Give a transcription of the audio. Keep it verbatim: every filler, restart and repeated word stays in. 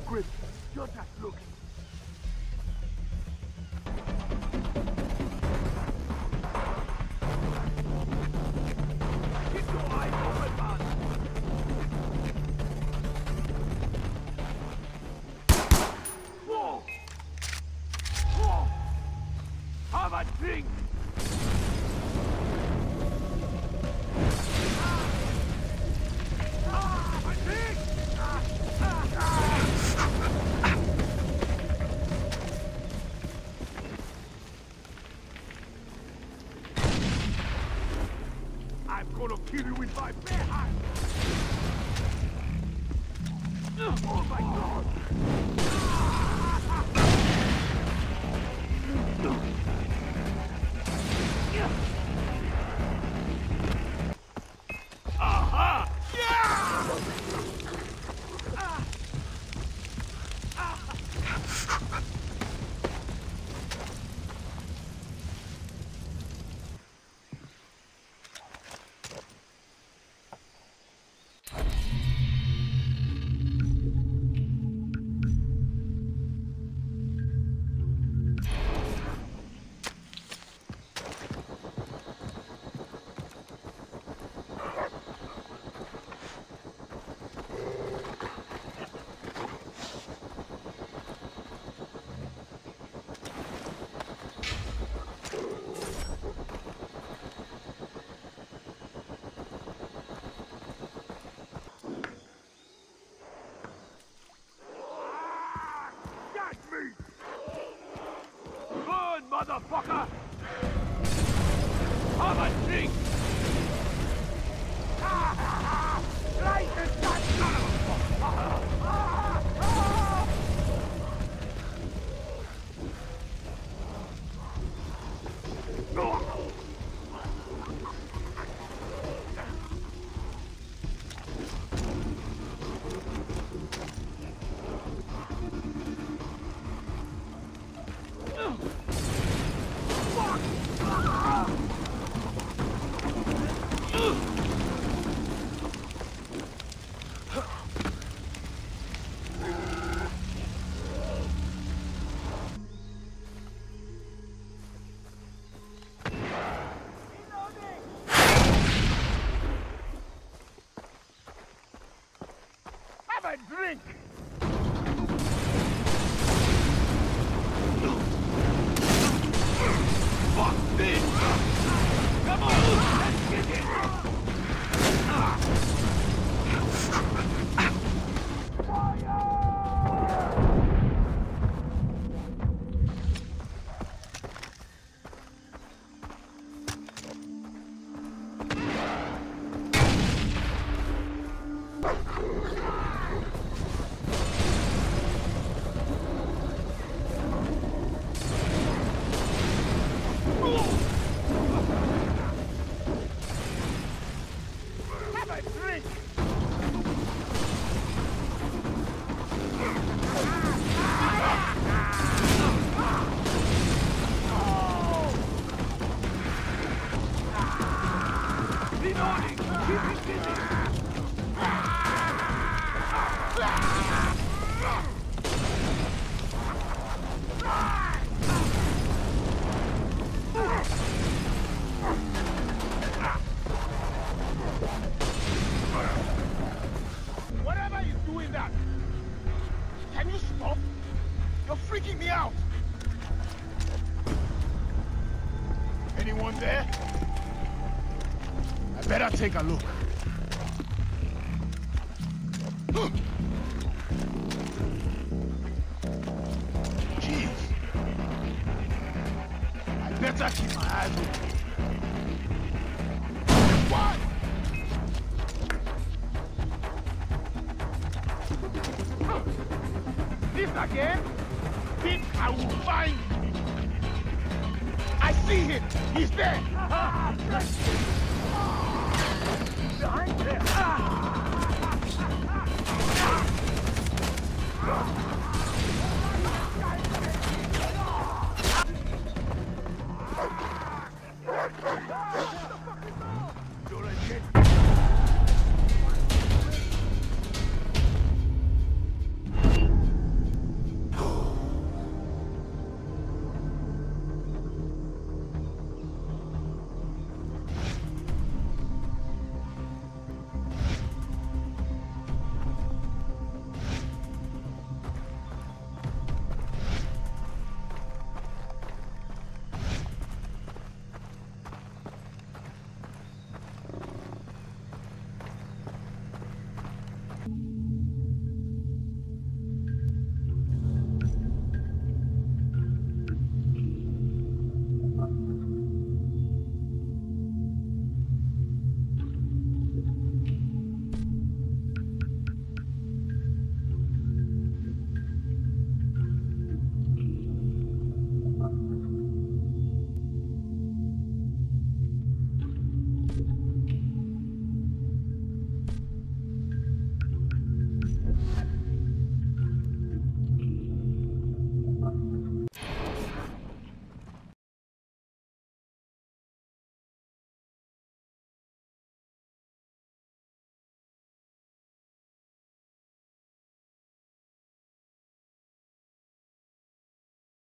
grip. You're just looking. Keep your eyes open, man. Whoa! Whoa! Have a drink! I'm gonna kill you with my bare hands! Oh my god! Aha! Yeah! Motherfucker! Have a drink! Light the sun! Have a drink! Fuck this! Come on! Let's get it! Whatever is doing that, can you stop? You're freaking me out. Anyone there? I better take a look. Jeez. I better keep my eyes open. What? This again? Think I will find you. I see him. He's there. Behind there.